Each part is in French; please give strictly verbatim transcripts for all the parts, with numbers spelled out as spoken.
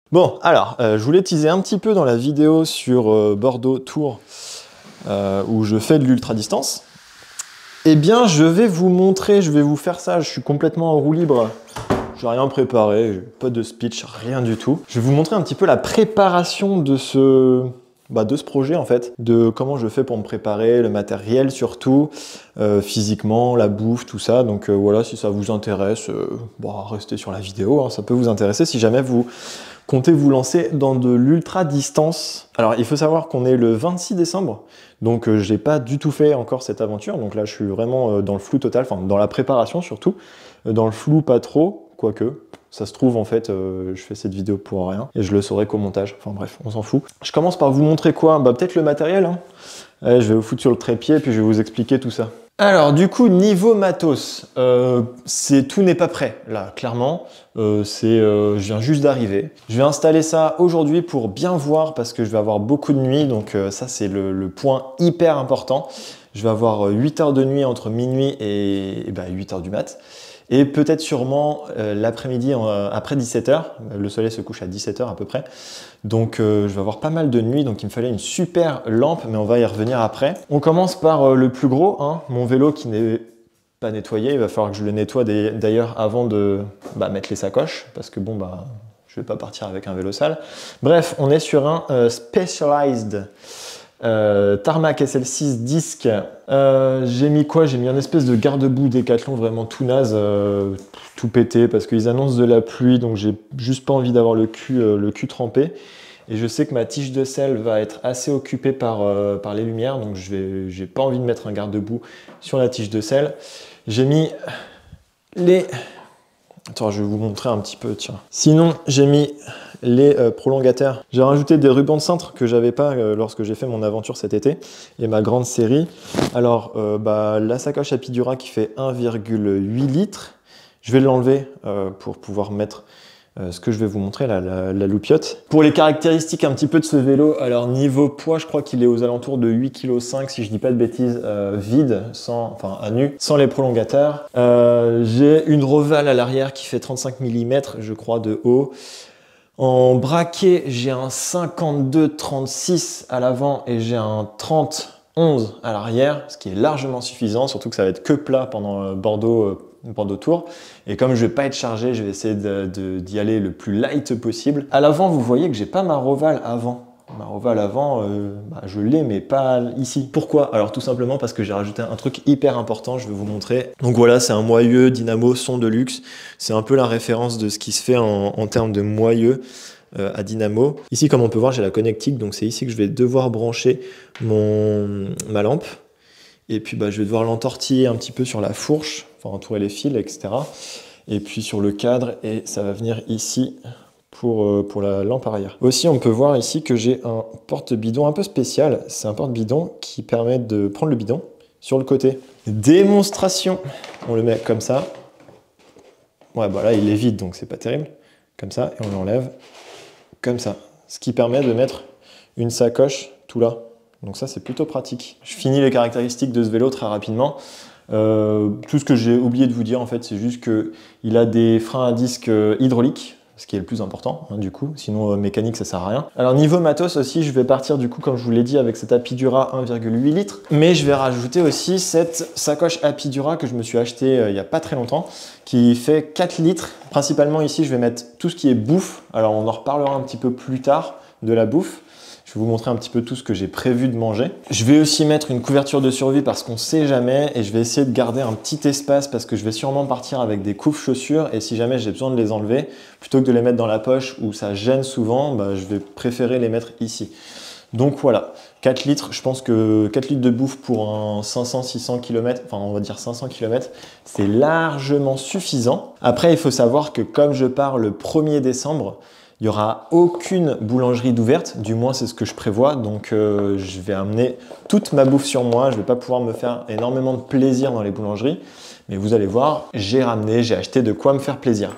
Bon, alors, euh, je voulais teaser un petit peu dans la vidéo sur euh, Bordeaux-Tours, euh, où je fais de l'ultra-distance. Eh bien, je vais vous montrer, je vais vous faire ça, je suis complètement en roue libre. Je n'ai rien préparé, pas de speech, rien du tout. Je vais vous montrer un petit peu la préparation de ce, bah, de ce projet, en fait. De comment je fais pour me préparer, le matériel surtout, euh, physiquement, la bouffe, tout ça. Donc euh, voilà, si ça vous intéresse, euh, bah, restez sur la vidéo, hein, ça peut vous intéresser si jamais vous comptez vous lancer dans de l'ultra-distance. Alors, il faut savoir qu'on est le vingt-six décembre, donc euh, je n'ai pas du tout fait encore cette aventure. Donc là, je suis vraiment euh, dans le flou total, enfin dans la préparation surtout. Euh, dans le flou, pas trop, quoique. Ça se trouve, en fait, euh, je fais cette vidéo pour rien, et je le saurai qu'au montage. Enfin bref, on s'en fout. Je commence par vous montrer quoi? Bah peut-être le matériel, hein. Allez, je vais vous foutre sur le trépied, et puis je vais vous expliquer tout ça. Alors du coup, niveau matos, euh, c'est tout n'est pas prêt, là, clairement. Euh, c'est, euh, je viens juste d'arriver. Je vais installer ça aujourd'hui pour bien voir, parce que je vais avoir beaucoup de nuits, donc euh, ça c'est le, le point hyper important. Je vais avoir huit heures de nuit entre minuit et, et bah, huit heures du mat'. Et peut-être sûrement euh, l'après-midi euh, après dix-sept heures, le soleil se couche à dix-sept heures à peu près, donc euh, je vais avoir pas mal de nuits, donc il me fallait une super lampe, mais on va y revenir après. On commence par euh, le plus gros, hein, mon vélo qui n'est pas nettoyé, il va falloir que je le nettoie d'ailleurs avant de bah, mettre les sacoches, parce que bon bah je vais pas partir avec un vélo sale. Bref, on est sur un euh, Specialized Euh, Tarmac S L six disque. Euh, j'ai mis quoi? J'ai mis un espèce de garde-boue Décathlon vraiment tout naze, euh, tout pété parce qu'ils annoncent de la pluie, donc j'ai juste pas envie d'avoir le cul, euh, le cul trempé. Et je sais que ma tige de selle va être assez occupée par, euh, par les lumières, donc je vais, j'ai pas envie de mettre un garde-boue sur la tige de selle. J'ai mis les... Attends, je vais vous montrer un petit peu, tiens. Sinon, j'ai mis les euh, prolongateurs. J'ai rajouté des rubans de cintre que j'avais pas euh, lorsque j'ai fait mon aventure cet été et ma grande série. Alors, euh, bah, la sacoche Apidura qui fait un virgule huit litres. Je vais l'enlever euh, pour pouvoir mettre euh, ce que je vais vous montrer, là, la, la loupiote. Pour les caractéristiques un petit peu de ce vélo, alors niveau poids, je crois qu'il est aux alentours de huit virgule cinq kilos, si je dis pas de bêtises, euh, vide, sans, enfin à nu, sans les prolongateurs. Euh, j'ai une Roval à l'arrière qui fait trente-cinq millimètres, je crois, de haut. En braquet, j'ai un cinquante-deux trente-six à l'avant et j'ai un trente onze à l'arrière, ce qui est largement suffisant, surtout que ça va être que plat pendant Bordeaux, euh, Bordeaux-Tours. Et comme je vais pas être chargé, je vais essayer de, de, d'y aller le plus light possible. À l'avant, vous voyez que j'ai pas ma Roval avant. Ma Roval avant, euh, bah, je l'ai, mais pas ici. Pourquoi? Alors tout simplement parce que j'ai rajouté un truc hyper important, je vais vous montrer. Donc voilà, c'est un moyeu Dynamo son de luxe. C'est un peu la référence de ce qui se fait en, en termes de moyeu euh, à Dynamo. Ici, comme on peut voir, j'ai la connectique, donc c'est ici que je vais devoir brancher mon, ma lampe. Et puis bah, je vais devoir l'entortiller un petit peu sur la fourche, enfin entourer les fils, et cetera. Et puis sur le cadre, et ça va venir ici pour, euh, pour la lampe arrière. Aussi, on peut voir ici que j'ai un porte-bidon un peu spécial. C'est un porte-bidon qui permet de prendre le bidon sur le côté. Démonstration, on le met comme ça. Ouais, bah là, il est vide, donc c'est pas terrible. Comme ça, et on l'enlève comme ça. Ce qui permet de mettre une sacoche tout là. Donc ça, c'est plutôt pratique. Je finis les caractéristiques de ce vélo très rapidement. Euh, tout ce que j'ai oublié de vous dire, en fait, c'est juste qu'il a des freins à disque hydrauliques, ce qui est le plus important, hein, du coup. Sinon, euh, mécanique, ça sert à rien. Alors, niveau matos aussi, je vais partir, du coup, comme je vous l'ai dit, avec cette Apidura un virgule huit litres. Mais je vais rajouter aussi cette sacoche Apidura que je me suis achetée euh, il n'y a pas très longtemps, qui fait quatre litres. Principalement, ici, je vais mettre tout ce qui est bouffe. Alors, on en reparlera un petit peu plus tard de la bouffe. Je vais vous montrer un petit peu tout ce que j'ai prévu de manger. Je vais aussi mettre une couverture de survie parce qu'on ne sait jamais, et je vais essayer de garder un petit espace parce que je vais sûrement partir avec des couves chaussures, et si jamais j'ai besoin de les enlever, plutôt que de les mettre dans la poche où ça gêne souvent, bah, je vais préférer les mettre ici. Donc voilà, quatre litres, je pense que quatre litres de bouffe pour un cinq cents six cents kilomètres, enfin on va dire cinq cents kilomètres, c'est largement suffisant. Après, il faut savoir que comme je pars le premier décembre, il n'y aura aucune boulangerie d'ouverte, du moins c'est ce que je prévois, donc euh, je vais amener toute ma bouffe sur moi, je ne vais pas pouvoir me faire énormément de plaisir dans les boulangeries, mais vous allez voir, j'ai ramené, j'ai acheté de quoi me faire plaisir.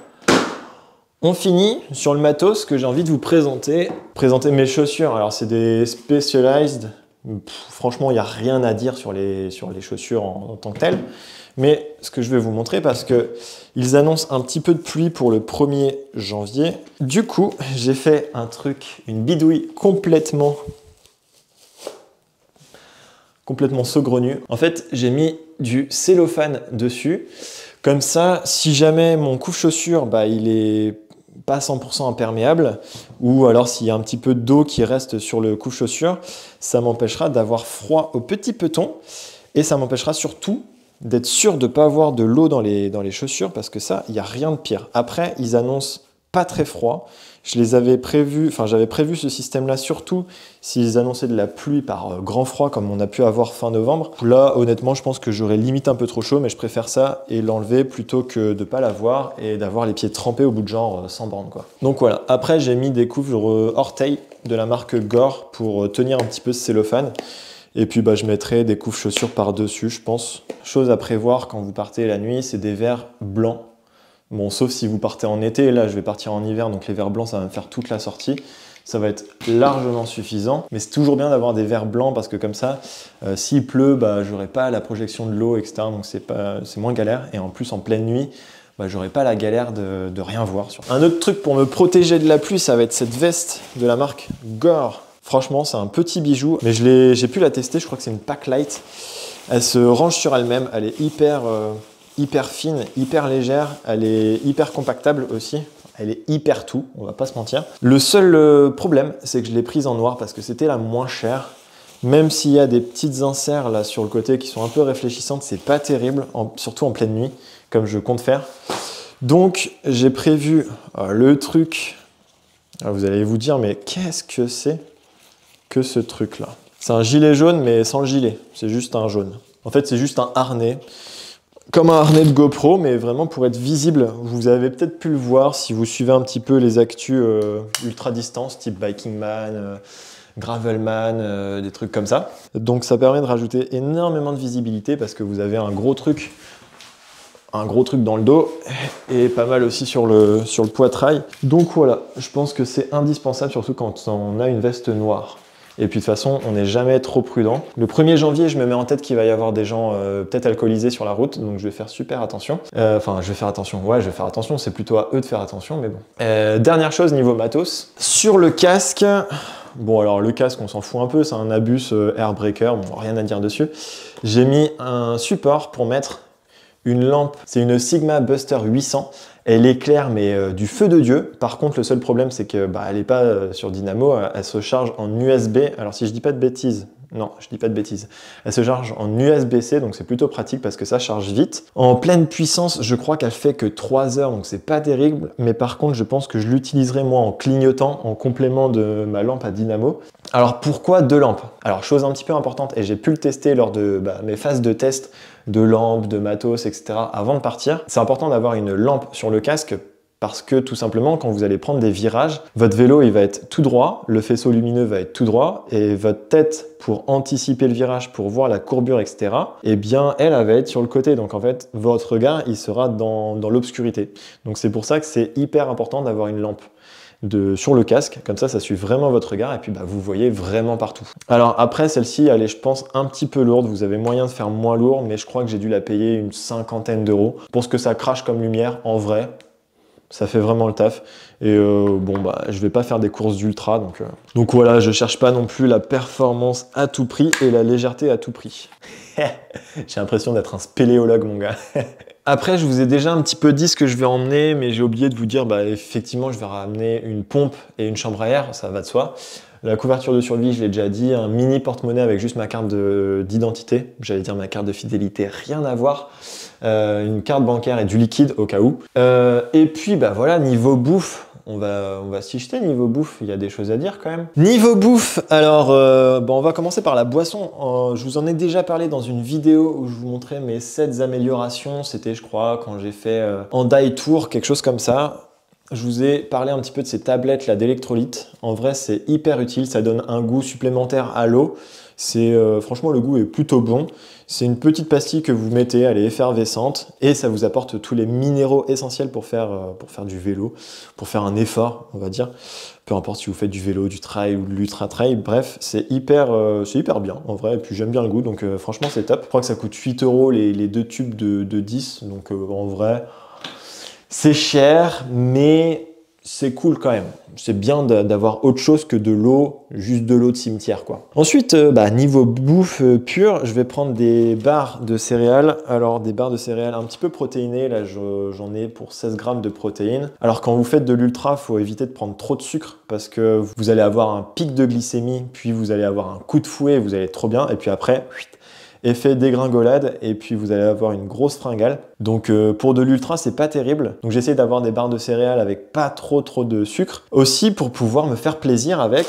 On finit sur le matos que j'ai envie de vous présenter, présenter mes chaussures. Alors c'est des Specialized, pff, franchement il n'y a rien à dire sur les, sur les chaussures en, en tant que telles, Mais ce que je vais vous montrer, parce que ils annoncent un petit peu de pluie pour le premier janvier. Du coup, j'ai fait un truc, une bidouille complètement, complètement saugrenue. En fait, j'ai mis du cellophane dessus. Comme ça, si jamais mon couche-chaussures, bah, il est pas cent pour cent imperméable, ou alors s'il y a un petit peu d'eau qui reste sur le couche-chaussures, ça m'empêchera d'avoir froid au petit peton, et ça m'empêchera surtout d'être sûr de ne pas avoir de l'eau dans les, dans les chaussures, parce que ça, il n'y a rien de pire. Après, ils annoncent pas très froid. Je les avais prévus, enfin j'avais prévu ce système-là surtout s'ils annonçaient de la pluie par euh, grand froid comme on a pu avoir fin novembre. Là, honnêtement, je pense que j'aurais limite un peu trop chaud, mais je préfère ça et l'enlever plutôt que de pas l'avoir et d'avoir les pieds trempés au bout de genre euh, sans borne, quoi. Donc voilà. Après, j'ai mis des couvres euh, orteils de la marque Gore pour euh, tenir un petit peu ce cellophane. Et puis bah, je mettrai des couches chaussures par-dessus, je pense. Chose à prévoir quand vous partez la nuit, c'est des verres blancs. Bon, sauf si vous partez en été, là je vais partir en hiver, donc les verres blancs ça va me faire toute la sortie. Ça va être largement suffisant, mais c'est toujours bien d'avoir des verres blancs parce que comme ça, euh, s'il pleut, bah, j'aurai pas la projection de l'eau, et cetera. Donc c'est pas, c'est moins galère. Et en plus en pleine nuit, bah, j'aurai pas la galère de, de rien voir. Un autre truc pour me protéger de la pluie, ça va être cette veste de la marque Gore. Franchement, c'est un petit bijou, mais j'ai pu la tester, je crois que c'est une Pack Light. Elle se range sur elle-même, elle est hyper, euh, hyper fine, hyper légère, elle est hyper compactable aussi. Elle est hyper tout, on va pas se mentir. Le seul euh, problème, c'est que je l'ai prise en noir parce que c'était la moins chère. Même s'il y a des petites inserts là sur le côté qui sont un peu réfléchissantes, c'est pas terrible, en, surtout en pleine nuit, comme je compte faire. Donc, j'ai prévu euh, le truc. Alors, vous allez vous dire, mais qu'est-ce que c'est que ce truc là? C'est un gilet jaune mais sans le gilet, c'est juste un jaune. En fait c'est juste un harnais, comme un harnais de GoPro mais vraiment pour être visible. Vous avez peut-être pu le voir si vous suivez un petit peu les actus euh, ultra distance type Biking Man, euh, Gravelman, euh, des trucs comme ça. Donc ça permet de rajouter énormément de visibilité parce que vous avez un gros truc un gros truc dans le dos et pas mal aussi sur le, sur le poitrail. Donc voilà, je pense que c'est indispensable surtout quand on a une veste noire. Et puis de toute façon, on n'est jamais trop prudent. Le premier janvier, je me mets en tête qu'il va y avoir des gens euh, peut-être alcoolisés sur la route, donc je vais faire super attention. Euh, enfin, je vais faire attention, ouais, je vais faire attention, c'est plutôt à eux de faire attention, mais bon. Euh, dernière chose niveau matos, sur le casque, bon alors le casque, on s'en fout un peu, c'est un Abus euh, Airbreaker, bon, rien à dire dessus. J'ai mis un support pour mettre une lampe, c'est une Sigma Buster huit cents. Elle éclaire mais euh, du feu de Dieu. Par contre, le seul problème, c'est que bah, elle n'est pas euh, sur dynamo, elle, elle se charge en U S B. Alors si je dis pas de bêtises, non, je dis pas de bêtises. Elle se charge en U S B C, donc c'est plutôt pratique parce que ça charge vite. En pleine puissance, je crois qu'elle fait que trois heures, donc c'est pas terrible. Mais par contre, je pense que je l'utiliserai moi en clignotant, en complément de ma lampe à dynamo. Alors pourquoi deux lampes? Alors chose un petit peu importante, et j'ai pu le tester lors de bah, mes phases de test de lampes, de matos, et cetera avant de partir. C'est important d'avoir une lampe sur le casque parce que tout simplement, quand vous allez prendre des virages, votre vélo il va être tout droit, le faisceau lumineux va être tout droit et votre tête, pour anticiper le virage, pour voir la courbure, et cetera, eh bien, elle, elle va être sur le côté. Donc en fait, votre regard, il sera dans, dans l'obscurité. Donc c'est pour ça que c'est hyper important d'avoir une lampe De, sur le casque, comme ça, ça suit vraiment votre regard et puis bah, vous voyez vraiment partout. Alors après, celle-ci, elle est, je pense, un petit peu lourde. Vous avez moyen de faire moins lourd, mais je crois que j'ai dû la payer une cinquantaine d'euros. Pour ce que ça crache comme lumière, en vrai, ça fait vraiment le taf. Et euh, bon, bah, je vais pas faire des courses d'ultra, donc, euh... donc voilà, je cherche pas non plus la performance à tout prix et la légèreté à tout prix. J'ai l'impression d'être un spéléologue, mon gars. Après, je vous ai déjà un petit peu dit ce que je vais emmener, mais j'ai oublié de vous dire, bah, effectivement, je vais ramener une pompe et une chambre à air, ça va de soi. La couverture de survie, je l'ai déjà dit, un mini porte-monnaie avec juste ma carte d'identité, j'allais dire ma carte de fidélité, rien à voir. Euh, une carte bancaire et du liquide au cas où. Euh, et puis, bah voilà, niveau bouffe, on va, on va s'y jeter niveau bouffe, il y a des choses à dire quand même. Niveau bouffe, alors euh, bon, on va commencer par la boisson. Euh, je vous en ai déjà parlé dans une vidéo où je vous montrais mes sept améliorations. C'était, je crois, quand j'ai fait euh, Andai Tour, quelque chose comme ça. je vous ai parlé un petit peu de ces tablettes là d'électrolytes. En vrai, c'est hyper utile, ça donne un goût supplémentaire à l'eau. C'est euh, franchement, le goût est plutôt bon. C'est une petite pastille que vous mettez, elle est effervescente et ça vous apporte tous les minéraux essentiels pour faire, euh, pour faire du vélo, pour faire un effort, on va dire. Peu importe si vous faites du vélo, du trail ou de l'ultra trail, bref, c'est hyper, euh, c'est hyper bien en vrai. Et puis j'aime bien le goût, donc euh, franchement, c'est top. Je crois que ça coûte huit euros les, les deux tubes de, de dix, donc euh, en vrai, c'est cher, mais c'est cool quand même. C'est bien d'avoir autre chose que de l'eau, juste de l'eau de cimetière, quoi. Ensuite, euh, bah, niveau bouffe euh, pure, je vais prendre des barres de céréales. Alors, des barres de céréales un petit peu protéinées. Là, j'en ai pour seize grammes de protéines. Alors, quand vous faites de l'ultra, il faut éviter de prendre trop de sucre parce que vous allez avoir un pic de glycémie, puis vous allez avoir un coup de fouet, vous allez être trop bien. Et puis après, effet dégringolade, et puis vous allez avoir une grosse fringale. Donc euh, pour de l'ultra, c'est pas terrible. Donc j'essaie d'avoir des barres de céréales avec pas trop trop de sucre. Aussi pour pouvoir me faire plaisir avec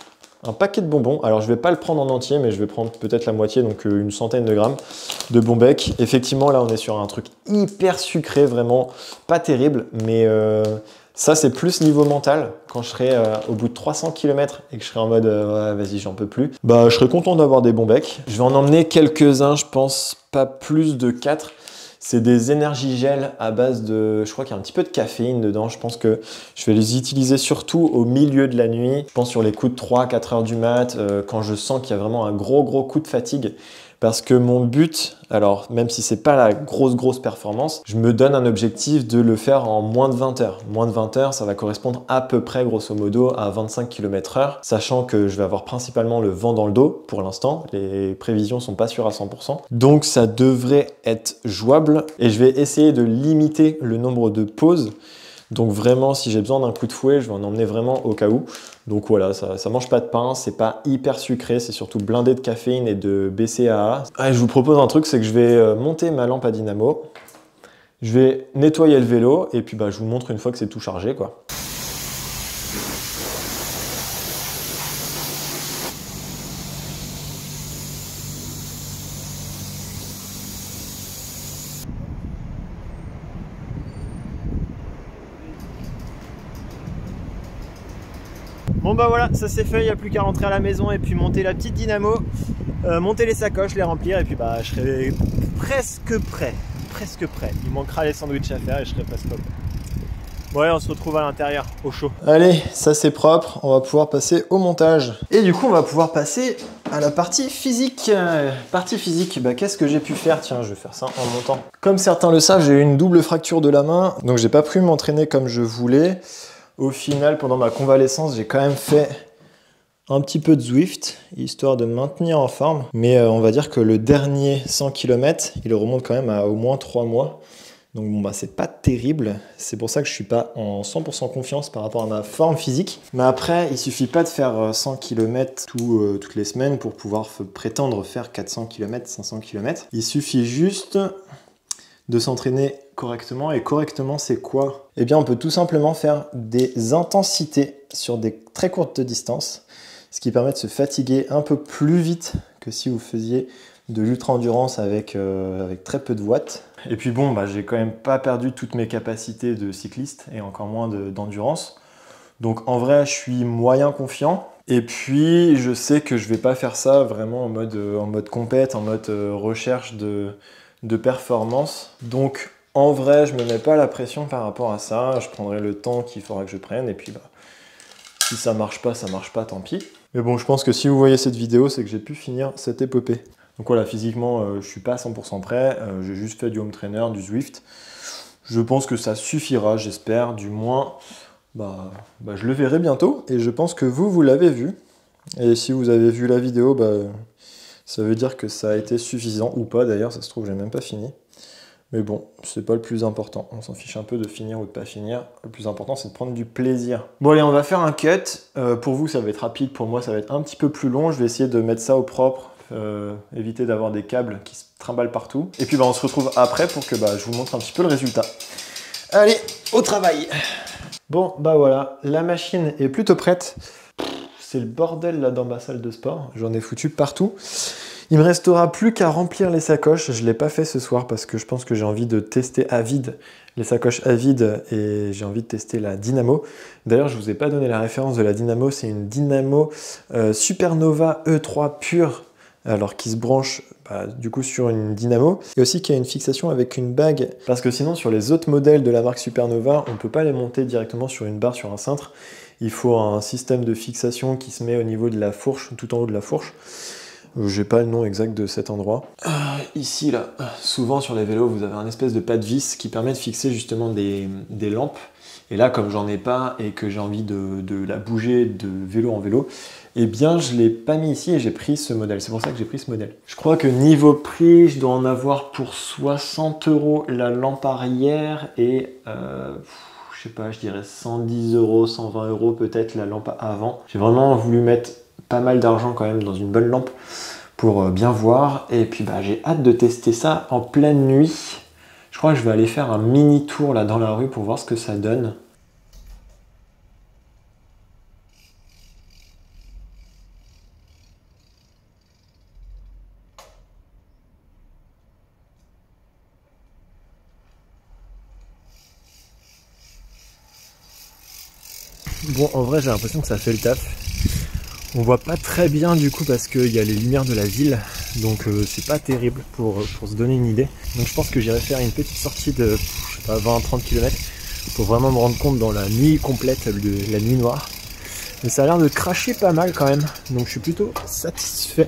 un paquet de bonbons. Alors je vais pas le prendre en entier, mais je vais prendre peut-être la moitié, donc euh, une centaine de grammes de Bonbec. Effectivement, là on est sur un truc hyper sucré, vraiment pas terrible, mais euh, ça, c'est plus niveau mental. Quand je serai euh, au bout de trois cents kilomètres et que je serai en mode euh, ouais, vas-y, j'en peux plus, bah, je serai content d'avoir des bons becs. Je vais en emmener quelques-uns, je pense pas plus de quatre. C'est des énergies gel à base de... Je crois qu'il y a un petit peu de caféine dedans. Je pense que je vais les utiliser surtout au milieu de la nuit. Je pense sur les coups de trois à quatre heures du mat, euh, quand je sens qu'il y a vraiment un gros gros coup de fatigue. Parce que mon but, alors même si c'est pas la grosse grosse performance, je me donne un objectif de le faire en moins de vingt heures. Moins de vingt heures, ça va correspondre à peu près grosso modo à vingt-cinq kilomètres heure, sachant que je vais avoir principalement le vent dans le dos pour l'instant. Les prévisions sont pas sûres à cent pour cent. Donc ça devrait être jouable et je vais essayer de limiter le nombre de pauses. Donc vraiment, si j'ai besoin d'un coup de fouet, je vais en emmener vraiment au cas où. Donc voilà, ça, ça mange pas de pain, c'est pas hyper sucré, c'est surtout blindé de caféine et de B C A A. Ah, je vous propose un truc, c'est que je vais monter ma lampe à dynamo, je vais nettoyer le vélo et puis bah, je vous montre une fois que c'est tout chargé, quoi. Bon bah voilà, ça c'est fait, il n'y a plus qu'à rentrer à la maison et puis monter la petite dynamo, euh, monter les sacoches, les remplir et puis bah je serai presque prêt, presque prêt. Il manquera les sandwichs à faire et je serai presque prêt. Bon allez, on se retrouve à l'intérieur, au chaud. Allez, ça c'est propre, on va pouvoir passer au montage. Et du coup on va pouvoir passer à la partie physique. Euh, partie physique, bah qu'est-ce que j'ai pu faire? Tiens, je vais faire ça en montant. Comme certains le savent, j'ai eu une double fracture de la main, donc j'ai pas pu m'entraîner comme je voulais. Au final, pendant ma convalescence, j'ai quand même fait un petit peu de Zwift, histoire de me maintenir en forme. Mais euh, on va dire que le dernier cent kilomètres, il remonte quand même à au moins trois mois. Donc bon, bah, c'est pas terrible. C'est pour ça que je suis pas en cent pour cent confiance par rapport à ma forme physique. Mais après, il suffit pas de faire cent kilomètres tout, euh, toutes les semaines pour pouvoir prétendre faire quatre cents kilomètres, cinq cents kilomètres. Il suffit juste de s'entraîner correctement. Et correctement, c'est quoi? Eh bien, on peut tout simplement faire des intensités sur des très courtes distances, ce qui permet de se fatiguer un peu plus vite que si vous faisiez de l'ultra-endurance avec, euh, avec très peu de watts. Et puis bon, bah, j'ai quand même pas perdu toutes mes capacités de cycliste et encore moins d'endurance. Donc en vrai, je suis moyen confiant. Et puis, je sais que je vais pas faire ça vraiment en mode, en mode compète, en mode euh, recherche de, de performance. Donc en vrai, je me mets pas la pression par rapport à ça. Je prendrai le temps qu'il faudra que je prenne. Et puis, bah, si ça marche pas, ça marche pas, tant pis. Mais bon, je pense que si vous voyez cette vidéo, c'est que j'ai pu finir cette épopée. Donc voilà, physiquement, euh, je suis pas à cent pour cent prêt. Euh, j'ai juste fait du home trainer, du Zwift. Je pense que ça suffira, j'espère. Du moins, bah, bah, je le verrai bientôt. Et je pense que vous, vous l'avez vu. Et si vous avez vu la vidéo, bah, ça veut dire que ça a été suffisant. Ou pas, d'ailleurs, ça se trouve, j'ai même pas fini. Mais bon, c'est pas le plus important. On s'en fiche un peu de finir ou de pas finir. Le plus important, c'est de prendre du plaisir. Bon allez, on va faire un cut. Euh, pour vous, ça va être rapide. Pour moi, ça va être un petit peu plus long. Je vais essayer de mettre ça au propre. Euh, éviter d'avoir des câbles qui se trimballent partout. Et puis bah, on se retrouve après pour que bah, je vous montre un petit peu le résultat. Allez, au travail. Bon, bah voilà, la machine est plutôt prête. C'est le bordel là dans ma salle de sport. J'en ai foutu partout. Il me restera plus qu'à remplir les sacoches. Je ne l'ai pas fait ce soir parce que je pense que j'ai envie de tester à vide les sacoches à vide et j'ai envie de tester la Dynamo. D'ailleurs, je ne vous ai pas donné la référence de la Dynamo. C'est une Dynamo euh, Supernova E trois pure, alors qui se branche bah, du coup sur une Dynamo et aussi qui a une fixation avec une bague. Parce que sinon, sur les autres modèles de la marque Supernova, on ne peut pas les monter directement sur une barre, sur un cintre. Il faut un système de fixation qui se met au niveau de la fourche, tout en haut de la fourche. J'ai pas le nom exact de cet endroit. Euh, ici, là, souvent sur les vélos, vous avez un espèce de pas de vis qui permet de fixer justement des, des lampes. Et là, comme j'en ai pas et que j'ai envie de, de la bouger de vélo en vélo, eh bien, je l'ai pas mis ici et j'ai pris ce modèle. C'est pour ça que j'ai pris ce modèle. Je crois que niveau prix, je dois en avoir pour soixante euros la lampe arrière et... Euh, je sais pas, je dirais cent dix euros, cent vingt euros peut-être la lampe avant. J'ai vraiment voulu mettre pas mal d'argent quand même dans une bonne lampe pour bien voir. Et puis bah, j'ai hâte de tester ça en pleine nuit. Je crois que je vais aller faire un mini tour là dans la rue pour voir ce que ça donne. Bon, en vrai, j'ai l'impression que ça fait le taf. On voit pas très bien du coup parce qu'il y a les lumières de la ville, donc euh, c'est pas terrible pour, pour se donner une idée. Donc je pense que j'irai faire une petite sortie de je sais pas, vingt à trente kilomètres pour vraiment me rendre compte dans la nuit complète, de la nuit noire. Mais ça a l'air de cracher pas mal quand même, donc je suis plutôt satisfait.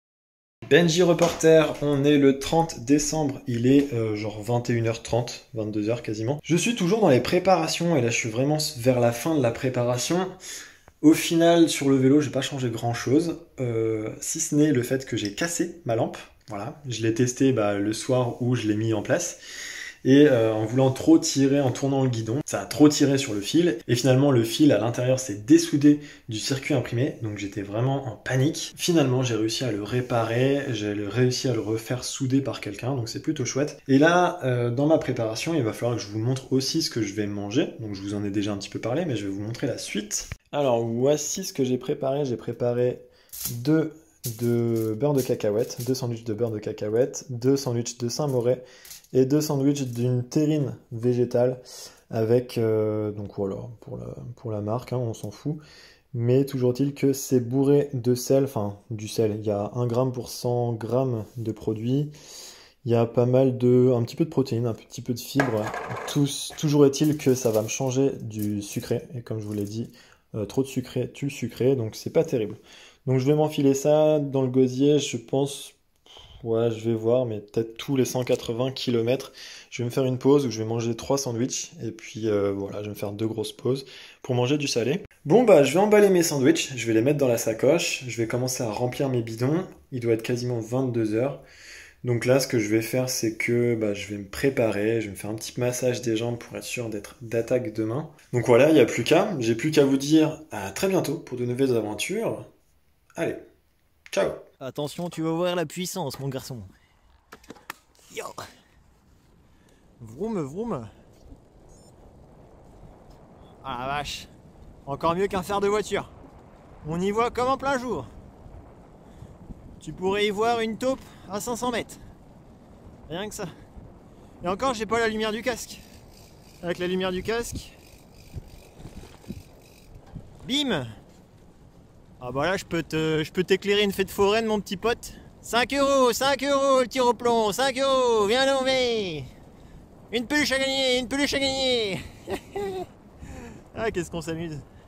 Benji Reporter, on est le trente décembre, il est euh, genre vingt et une heures trente, vingt-deux heures quasiment. Je suis toujours dans les préparations et là je suis vraiment vers la fin de la préparation. Au final, sur le vélo, j'ai pas changé grand chose, euh, si ce n'est le fait que j'ai cassé ma lampe. Voilà, je l'ai testé bah, le soir où je l'ai mis en place. Et euh, en voulant trop tirer, en tournant le guidon, ça a trop tiré sur le fil. Et finalement, le fil à l'intérieur s'est dessoudé du circuit imprimé. Donc j'étais vraiment en panique. Finalement, j'ai réussi à le réparer. J'ai réussi à le refaire souder par quelqu'un. Donc c'est plutôt chouette. Et là, euh, dans ma préparation, il va falloir que je vous montre aussi ce que je vais manger. Donc je vous en ai déjà un petit peu parlé, mais je vais vous montrer la suite. Alors voici ce que j'ai préparé. J'ai préparé deux de beurre de cacahuète, deux sandwichs de beurre de cacahuète, deux sandwichs de Saint-Moré et deux sandwichs d'une terrine végétale avec, euh, donc voilà, pour la, pour la marque, hein, on s'en fout. Mais toujours est-il que c'est bourré de sel, enfin du sel, il y a un gramme pour cent grammes de produit. Il y a pas mal de, un petit peu de protéines, un petit peu de fibres. Tous, toujours est-il que ça va me changer du sucré. Et comme je vous l'ai dit, euh, trop de sucré tue le sucré, donc c'est pas terrible. Donc je vais m'enfiler ça dans le gosier, je pense, ouais, je vais voir, mais peut-être tous les cent quatre-vingts kilomètres, je vais me faire une pause où je vais manger trois sandwichs. Et puis euh, voilà, je vais me faire deux grosses pauses pour manger du salé. Bon bah, je vais emballer mes sandwichs, je vais les mettre dans la sacoche. Je vais commencer à remplir mes bidons. Il doit être quasiment vingt-deux heures. Donc là, ce que je vais faire, c'est que bah, je vais me préparer, je vais me faire un petit massage des jambes pour être sûr d'être d'attaque demain. Donc voilà, il n'y a plus qu'à. J'ai plus qu'à vous dire à très bientôt pour de nouvelles aventures. Allez, ciao! Attention, tu vas voir la puissance, mon garçon. Yo! Vroom, vroom. Ah la vache! Encore mieux qu'un fer de voiture. On y voit comme en plein jour. Tu pourrais y voir une taupe à cinq cents mètres. Rien que ça. Et encore, j'ai pas la lumière du casque. Avec la lumière du casque... Bim! Ah bah là, je peux te, je peux t'éclairer une fête foraine, mon petit pote. cinq euros, cinq euros le tir au plomb, cinq euros, viens l'enlever. Une peluche à gagner, une peluche à gagner. Ah, qu'est-ce qu'on s'amuse.